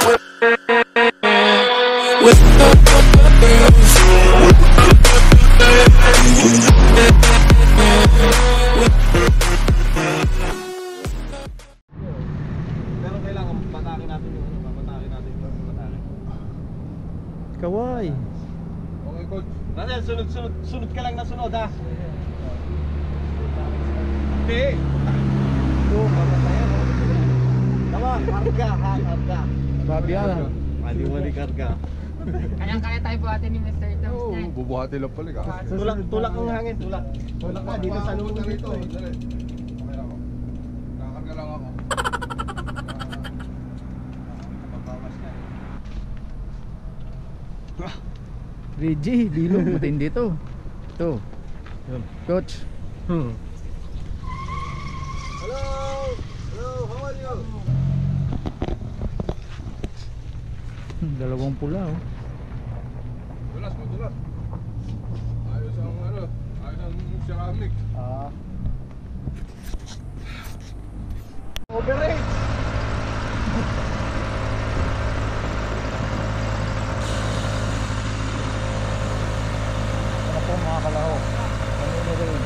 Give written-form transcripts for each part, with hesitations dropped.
Pero kailangan patakin natin yung ano, patakin natin yung patakin. Kaway. Okay, coach. Ranel, sunod ka lang na sunod ha. Hindi. Ito, papatayan ha. Tama, karga ha, karga. Babi yan. Mali karga. Kayang-kaya tayo buhatin ni Mr. Toms Oo, niyan. bubuhati lang pala ka. Tulak ang hangin, tulak. Tulak ka dito sa loob dito. Dali. Okay lang ako. Nakakarga lang ako. Mabawas ka. Reggie, bilog. Matindi to. Ito. Coach. Hello! Hello, how are you? Dalawang pula oh. Dulas mo, dulas. Ayos ang ano, ayos ang ceramic. Operate! Ano po mga kalaho? Ano rin?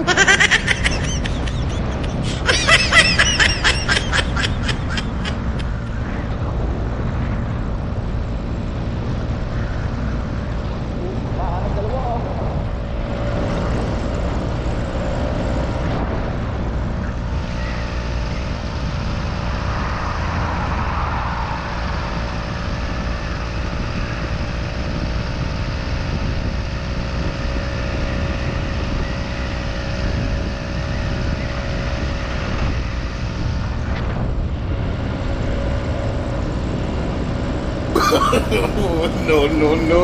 No, no, no,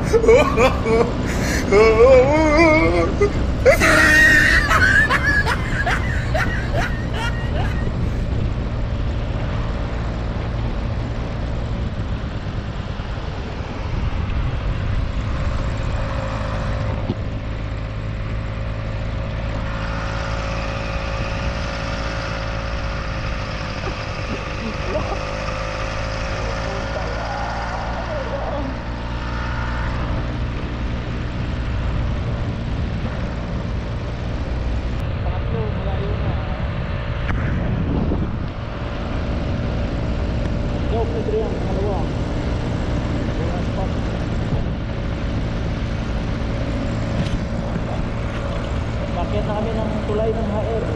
no. Bakit na kami ng tulay ng HR?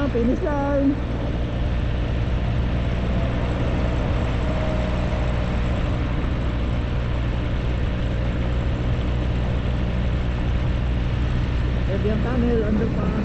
finish line. Evian Tunnel, underpass.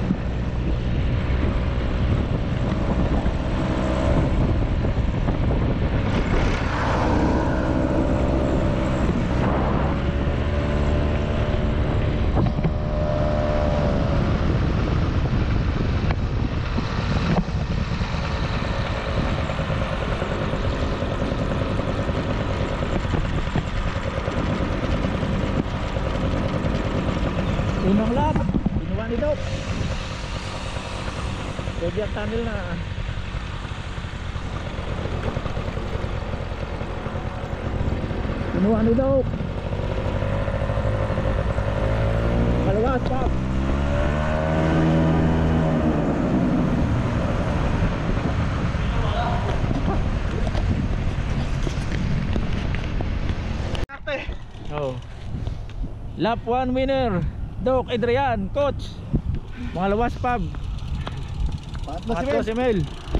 Unang lap, ginawa ni Doc. Evian Tunnel na. Ginawa ni Doc. Malawas pa. Oh. Lap 1 winner. Doc Adrian, coach. Mga lawas pub. Patlo si Mel.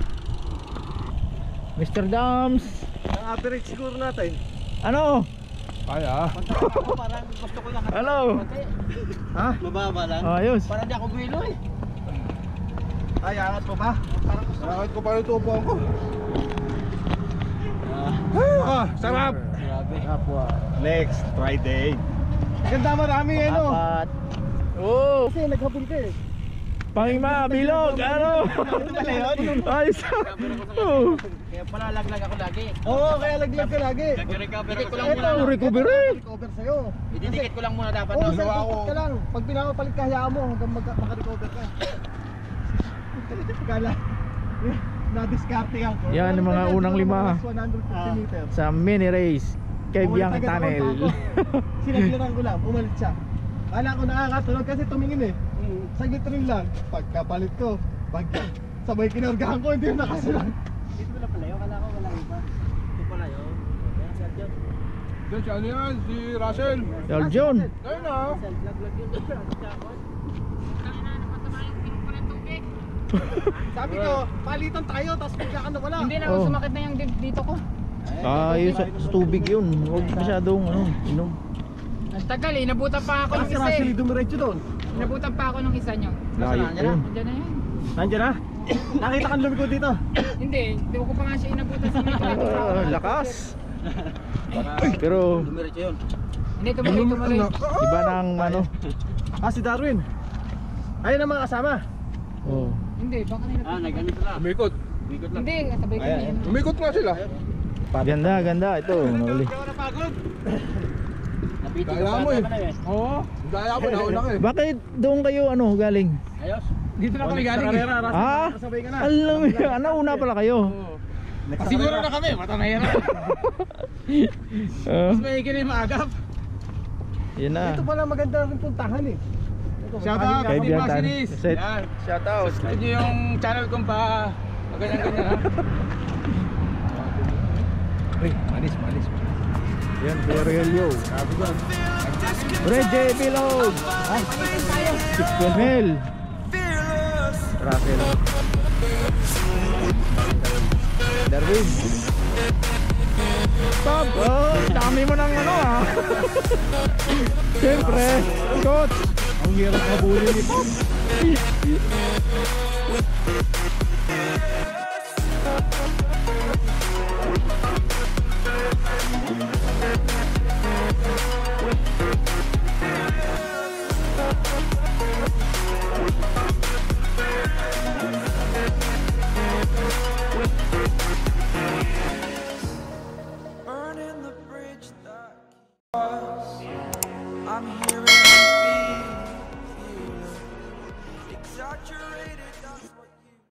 Mr. Dams. Ang average score natin. Ano? Kaya. Parang gusto ko lang. Hello. Ha? Mababa lang. Ayos. Parang di ako guilo eh. Ay, angat mo pa? Parang gusto Nakakit ko pa yung tubo ko. Sarap. Grabe. Next Friday. Ganda marami eh no? Apat. Oh. Kasi naghabol ka eh. Pangima, bilog, ano? Ayos. Oh. Kaya pala laglag ako lagi. Oo, kaya laglag ka lagi. Dikit ko lang Ito, muna. recovery. recover sa'yo. Ididikit ko lang muna dapat. Oo, no? sir, Dalawa dikit ako. ka lang. Pag pinakapalit ka, hayaan mo hanggang maka-recover ka. Kala, na-discarte ako. Yan ang mga unang lima. 150 meters. Sa mini race. Kevyang Umalit agad ako, Tunnel. tako. Sinaglaran ko lang, umalit siya. Kala ko nakakatulog kasi tumingin eh. Saglit rin lang. Pagkapalit ko, bagyan. Sabay kinargahan ko, hindi yung nakasunod. Dito na pala yun. Kala ko wala iba. Ito pala yun. Yan, Sir John. Diyan si ano yan? Si Russell. Yol John. Ayun na. Laglag yun. Sabi ko, palitan tayo, tapos bigla ka nawala. Hindi na, Oh. sumakit na yung dito ko. Yun sa tubig yun. Huwag masyadong inom. Ang tagal eh, inabutan pa ako ng Kasi isa Russell, eh. dumiretso doon. Inabutan pa ako ng isa nyo. Layo yun. Nandiyan na yan. Nandiyan na? Nakita kang lumiko dito. Hindi, hindi ko pa nga siya inabutan sa may Lakas. Pero Hindi, tumuloy. iba ng ano. Si Darwin. Ayun ang mga kasama. Oh. Hindi, baka nila. nag-ano sila. Umikot. Hindi, sabay ko yun. Umikot nga sila. Ganda, ganda. Ito, nauli. Daya mo eh. Oo. Daya mo, nauna ka eh. Bakit doon kayo galing? Dito na kami galing. Kasabay ka na. Alam mo, una pala kayo. Siguro na kami, mata na hirap. Ah, Mas may kinim maagap. yun na. Ito pala maganda rin puntahan eh. Shout out, Kay Team Biantan. Maxinis. Set. Shout out. Ito nyo yung channel kong pa ganyan-ganyan ha. Manis. Yan, Aurelio. Red J. Bilog. Mel. Russell. Darwin. Stop! Oh, dami mo ng Siyempre, coach. Ang hirap habulin ni Pop. Burning the bridge that was. I'm hearing you feel exaggerated.